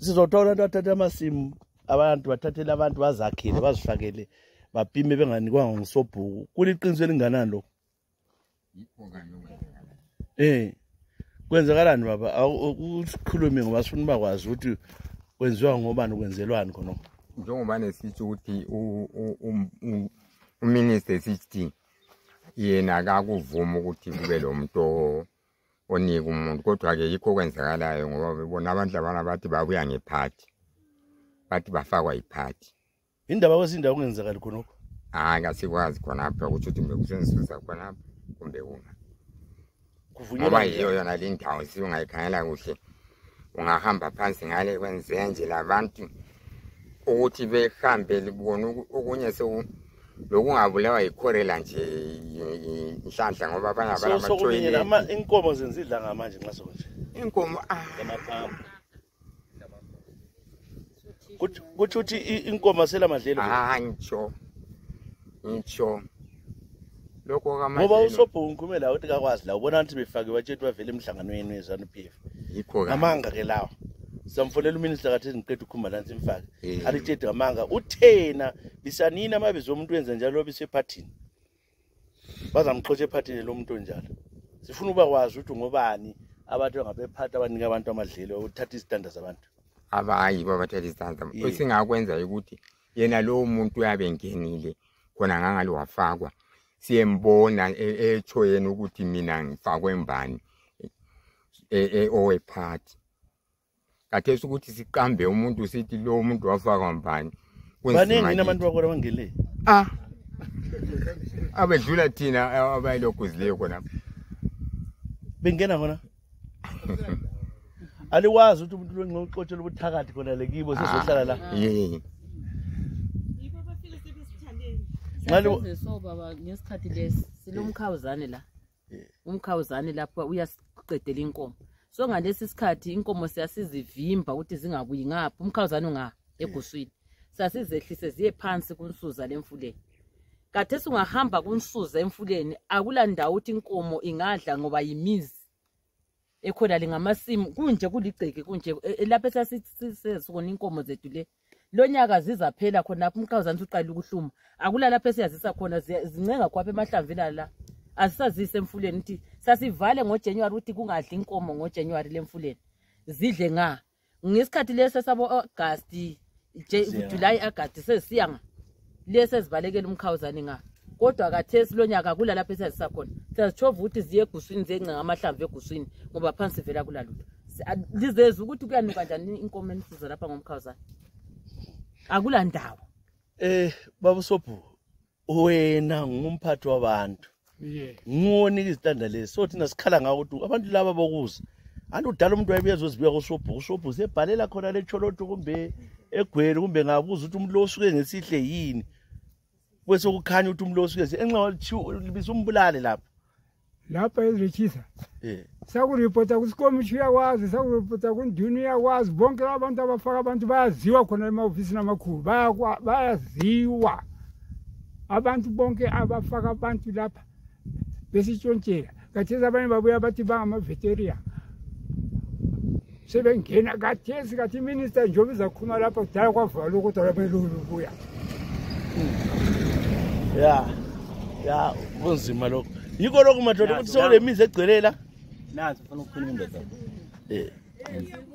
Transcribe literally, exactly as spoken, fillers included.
Sizothola abantu bathatha amasimu abantu bathathela abantu bazakhile bazifakele bapime benganikwanga ngisobhuku kuliqiniso elinganani lo eh kwenzakalani baba ukukhulume ngoba sifuna bakwazi ukuthi kwenziwa ngobani ukwenzelwani khona njengoba nesithi ukuthi uminister sithi yena akakuvuma ukuthi kube lo muntu onika umuntu kodwa ke yikho kwenzakalayo ngoba bebona abantu labana bathi babuya ngephathi bathi bafakwa iphathi indaba kwezindawo kungenzakala khonokho hayi ngasikwazi khona apha ukuthi uthi mbe kusensusa khona apha kumbe una kuvunyelwa yiyo yona le ndawo siyungayikhangela kuhle ungahamba phansi ngale kwenzenje labantu ukuthi behambe libona okunye so lokungabulawa yikhorela nje inhlanhla ngoba abanye abantu abathoyile ama inkomo zenzidla ngamanje nxa sonje inkomo ah emaphamba kuthi kuthi uthi inkomo sela madlelo ah ngitsho ngitsho lokho kamadlelo ngoba usobhu ngikume la uthi kakwazi la ubona ukuthi befake batshethu bavela emhlanganweni wezanu P F yikho amanga ke lawo samfolela uminister kathi ngiqeda ukukhumba lansi imfake alitshedi ngamanga uthena lisanina mabizo umuntu wenza njalo bisephathini bazamxotsha ephathini lo muntu onjalo sifuna uba kwazi ukuthi ngobani abantu ngabephatha abanika abantu amadlelo uthatha izitanda zabantu abayi babathatha izitanda esingakwenza ukuthi yena lo muntu uyabengenile khona ngangalo wafakwa siyembona echo yena ukuthi mina ngifakwe mbani e owephathi kathesi ukuthi siqambe umuntu sithi lo muntu wafakwa mbani baningi nabantu bakora bangele ah abedlula thina abayilokhu zileyo khona bengena khona aliwazi ukuthi umuntu longqoqotshela ubuthakathi khona lekibo sezohlala la yini yibo bafike sebesithandeni ngalo so baba ngesikhathi lesi silomkhawuzane la umkhawuzane lapha uyasiqedela inkomo so ngalesi sikhathi inkomo siyasizivimba ukuthi zingabuyi ngapha umkhawuzane unga eguswini sasizehlise ziye phansi kunsuza lemfuleni kade singahamba kunsuza emfuleni akula ndawo ukuthi inkomo ingadla ngoba yimizi ekhona lingamasimu kunje kuligceke kunje lapha sasisesona inkomo zethu le lonyaka zizaphela khona lapha umkhawuzane uqala ukuhluma akula lapha siyazisa khona zincenga kwapha emahlamvini la asisazise emfuleni ukuthi sasivale ngoJanuary ukuthi kungadli inkomo ngoJanuary lemfuleni zidle nga ngesikhathi lesi sabo August July August sesiyanga lesi sibalekela umkhawuzane nga kodwa kathesi lonyaka kula lapha esizisa khona siyachova ukuthi ziye eguswini zencenga ngamahlamvu eguswini ngoba phansi vela kulalutho lizeza ukuthi kuyanuka kanjani inkomo enisiza lapha ngomkhawuzane akula ndawo eh baba Sobhu wena ngumphathi wabantu yeah ngonika izitanda lezi so thina sikhala ngawo ukuthi abantu laba bokuza anti udala umuntu wayebezozibuya kuSobhu uSobhu sebhalela khona leCholotho kumbe eGwele kumbe ngabuza ukuthi umuntu lo usuke ngesihle yini bese kukhanya ukuthi umuntu lo usuke enxa libisa umbulale lapha lapha ezithisa eh sakuripota kusikomiti yakwazi sakuripota kunduni yakwazi bonke abantu abafaka abantu bayaziwa khona emaofisini amakhulu bayaziwa abantu bonke abafaka abantu lapha besitshontshela kathesi abanye babuya bathi bangama-veteria sebengena kathesi kathi iminister njengoba izakhuluma lapha kudala kwavalwa kodwa belubuya ya ya kunzima lokho yiko lokho madoda ukuthi sokule mizi egcelela nansi ufuna ukukhuluma indoda eh